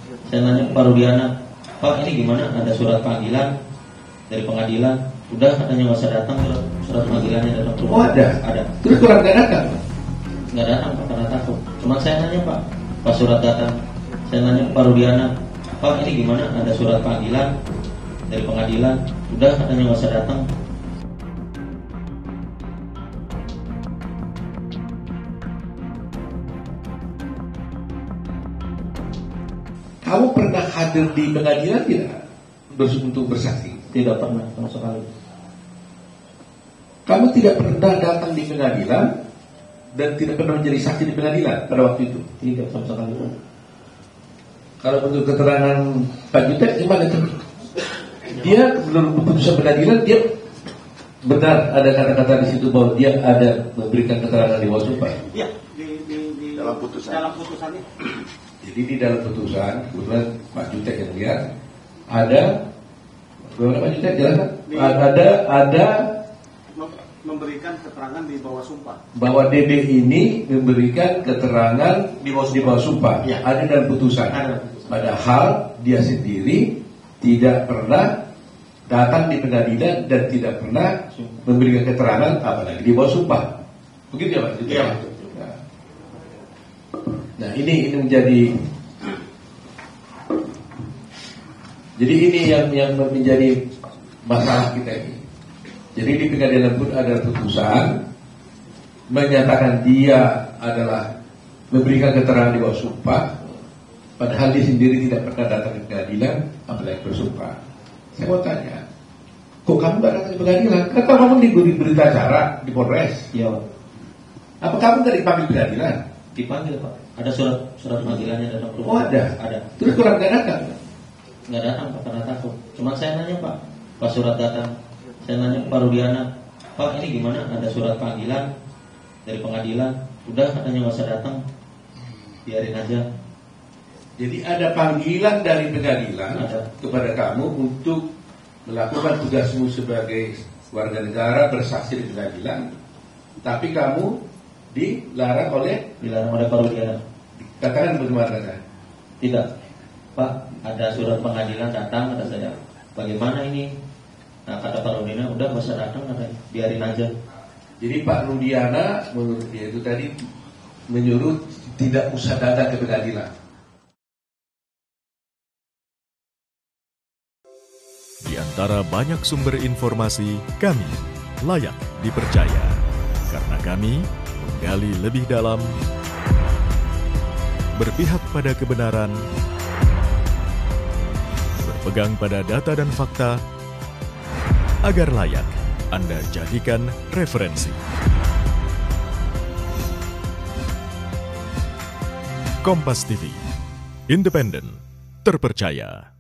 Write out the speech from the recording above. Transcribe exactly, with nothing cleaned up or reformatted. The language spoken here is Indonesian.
Saya nanya ke Pak Rudiana, Pak ini gimana? Ada surat panggilan dari pengadilan. Udah katanya nggak usah datang, surat, surat panggilannya datang ke rumah. Oh ada? Ada. Terus kurang nggak datang? Nggak datang Pak, karena takut. Cuma saya nanya Pak, pas surat datang, saya nanya ke Pak Rudiana, Pak ini gimana? Ada surat panggilan dari pengadilan. Udah katanya nggak usah datang. Kamu pernah hadir di pengadilan tidak? Untuk bersaksi? Tidak pernah sama sekali. Kamu tidak pernah datang di pengadilan dan tidak pernah menjadi saksi di pengadilan pada waktu itu? Tidak sama sekali. Kalau untuk keterangan Pak Jutek gimana itu? Dia menurut keputusan pengadilan dia benar ada kata-kata di situ bahwa dia ada memberikan keterangan di bawah sumpah. Iya, di, di, di dalam putusan. Dalam putusan ini. Jadi di dalam putusan, kebetulan Pak Jutek yang lihat ada, bagaimana Pak Jutek jelaskan? Ada ada memberikan keterangan di bawah sumpah. Bahwa D B ini memberikan keterangan di bawah, di bawah sumpah. Ya. Ada dalam putusan. Ada. Padahal dia sendiri tidak pernah datang di pengadilan dan tidak pernah memberikan keterangan apalagi di bawah sumpah. Begitu ya Pak? Iya. Nah. nah ini ini menjadi jadi ini yang yang menjadi masalah kita ini. Jadi di pengadilan pun ada putusan menyatakan dia adalah memberikan keterangan di bawah sumpah, padahal dia sendiri tidak pernah datang ke pengadilan, apalagi bersumpah. Saya mau tanya, kok kamu nggak datang ke pengadilan? Kan kamu diberi berita acara di Polres. Iya. Apa kamu nggak dipanggil pengadilan? Dipanggil Pak. Ada surat surat panggilannya datang ke rumah. Oh ada. Ada. Terus kurang nggak datang? Nggak datang Pak karena takut. Cuma saya nanya Pak, pas surat datang, saya nanya ke Pak Rudiana, Pak ini gimana? Ada surat panggilan dari pengadilan. Udah katanya nggak usah datang, biarin aja. Jadi ada panggilan dari pengadilan Ada. kepada kamu untuk melakukan tugasmu sebagai warga negara bersaksi di pengadilan, tapi kamu dilarang oleh Dilarang oleh Pak Rudiana. katakan bagaimana kan? Tidak, Pak, ada surat pengadilan datang, kata saya. Bagaimana ini? Nah, kata Pak Rudiana, udah nggak usah datang, katanya, biarin aja. Jadi Pak Rudiana menurut dia itu tadi menyuruh tidak usah datang ke pengadilan. Di antara banyak sumber informasi, kami layak dipercaya. Karena kami menggali lebih dalam, berpihak pada kebenaran, berpegang pada data dan fakta, agar layak Anda jadikan referensi. Kompas T V, independen, terpercaya.